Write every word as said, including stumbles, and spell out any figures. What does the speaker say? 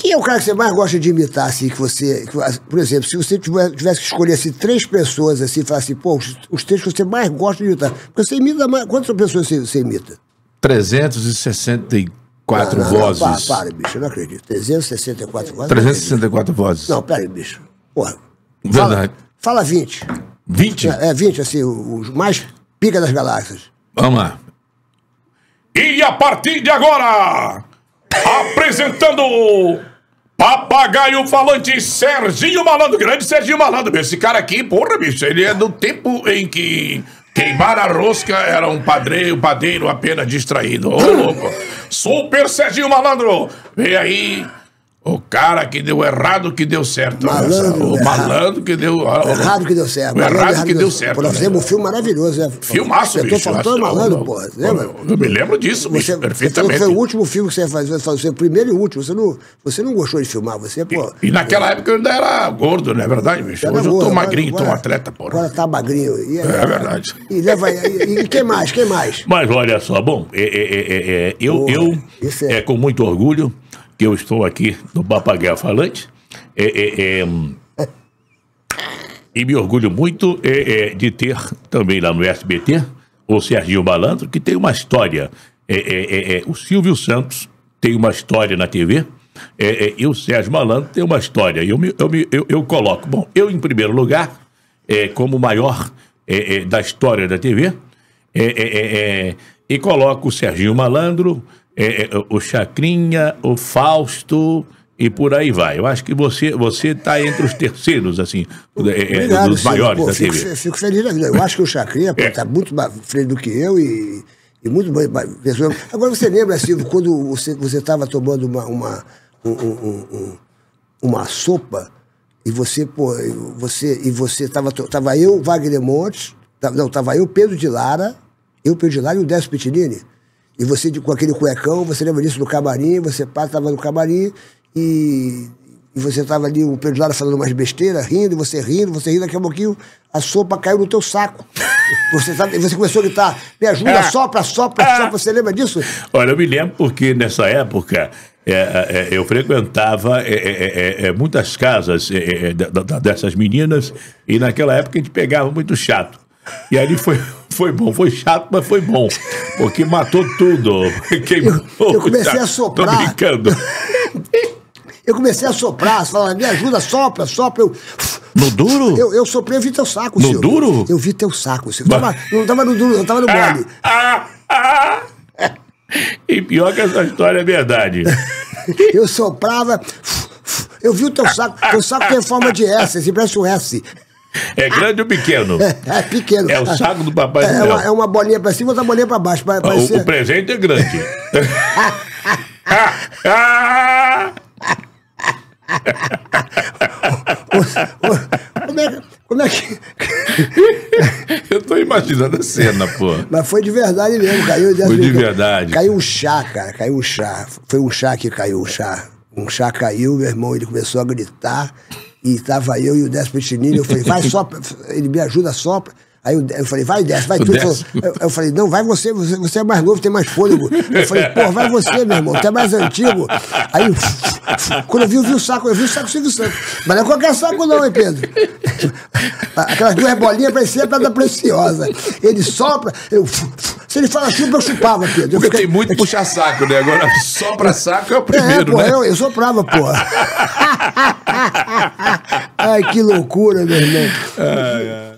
Quem é o cara que você mais gosta de imitar, assim, que você... Que, por exemplo, se você tivesse que escolher, assim, três pessoas, assim, e falar assim, pô, os, os três que você mais gosta de imitar. Porque você imita mais... Quantas pessoas você, você imita? trezentas e sessenta e quatro não, não, vozes. Não, para, para, bicho, eu não acredito. trezentas e sessenta e quatro vozes? trezentas e sessenta e quatro vozes. Não, pera aí, bicho. Porra. Verdade. Fala, fala vinte. vinte? É, é vinte, assim, os mais pica das galáxias. Vamos lá. E a partir de agora, apresentando Papagaio Falante Serginho Malandro, grande Serginho Malandro. Esse cara aqui, porra, bicho, ele é do tempo em que queimar a rosca era um padreiro, padeiro apenas distraído. Ô, louco. Super Serginho Malandro, vem aí. O cara que deu errado que deu certo. Malandro, o malandro que deu... Errado que deu certo. O errado, errado que deu certo. Nós fizemos um filme maravilhoso, né? Filmaço, bicho. Eu tô faltando malandro, eu, porra. Lembra? Eu, eu me lembro disso, bicho, você, perfeitamente. Você foi o último filme que você fez, você foi o primeiro e último. Você não, você não gostou de filmar, você, pô... E, e naquela época eu ainda era gordo, não é verdade, bicho? Hoje eu tô magrinho, tô um atleta, porra. Agora tá magrinho. E, é, é verdade. E, leva, e, e quem mais, quem mais? Mas olha só, bom, é, é, é, é, eu, Porra, eu é... é com muito orgulho que eu estou aqui no Papagaio Falante. É, é, é, e me orgulho muito é, é, de ter também lá no S B T o Serginho Malandro, que tem uma história. É, é, é, o Silvio Santos tem uma história na T V, é, é, e o Sérgio Malandro tem uma história. Eu, me, eu, me, eu, eu coloco, bom, eu em primeiro lugar, é, como o maior é, é, da história da T V, é, é, é, é, e coloco o Serginho Malandro, é, é, o Chacrinha, o Fausto... E por aí vai. Eu acho que você você está entre os terceiros, assim, Obrigado, é, dos maiores pô, da fico, T V. Fico feliz da vida. Eu acho que o Chacrinha está é. muito mais frente do que eu e, e muito mais. Agora, você lembra, Silvio, quando você estava tomando uma, uma, um, um, um, uma sopa e você, pô, você, e você estava. Tava eu, Wagner Montes, não, estava eu, Pedro de Lara, eu, Pedro de Lara e o Décio Pitinini. E você com aquele cuecão, você lembra disso no camarim, você pá, estava no camarim. E, e você estava ali, o Pedro Lara falando umas besteiras, rindo, e você rindo, você rindo, daqui a pouquinho a sopa caiu no teu saco. Você, tá, você começou a gritar, me ajuda, sopra, sopra, sopra, você lembra disso? Olha, eu me lembro porque nessa época é, é, eu frequentava é, é, é, muitas casas é, é, dessas meninas e naquela época a gente pegava muito chato. E ali foi, foi bom, foi chato, mas foi bom, porque matou tudo. Queimou, eu, eu comecei a soprar. Tô brincando. Eu comecei a soprar, falando, me ajuda, sopra, sopra. Eu, no duro? Eu, eu soprei, eu vi teu saco, No Silvio. duro? Eu vi teu saco, Silvio. Tava, não tava no duro, não tava no mole. Ah, ah, ah. E pior que essa história é verdade. Eu soprava, eu vi o teu saco. Teu saco tem forma de S, assim, parece um S. É grande ou pequeno? É, é pequeno. É o saco do Papai é, Noel. É uma, é uma bolinha pra cima e outra bolinha pra baixo. Pra, pra o, ser... o presente é grande. ah, ah. Como é, como é que... Eu tô imaginando a cena, pô. Mas foi de verdade mesmo, caiu... Foi de verdade. Caiu um chá, cara, caiu um chá. Foi um chá que caiu, um chá. Um chá caiu, meu irmão, ele começou a gritar, e tava eu e o Décio Pitinini, eu falei, vai, sopra, ele me ajuda, sopra. Aí eu, eu falei, vai, Décio, vai tudo. Eu, eu falei, não, vai você, você, você é mais novo, tem mais fôlego. Eu falei, pô, vai você, meu irmão, tu é mais antigo. Aí, quando eu vi, eu vi o saco, eu vi o saco Silvio Santos. Mas não é qualquer saco não, hein, Pedro? Aquelas duas bolinhas pareciam pedra preciosa. Ele sopra, eu... Se ele fala chupa, eu chupava, Pedro. Porque fiquei... tem muito puxa-saco, né? Agora sopra saco é o primeiro, é, pô, né? Eu, eu soprava, pô. Ai, que loucura, meu irmão. Ai, ai.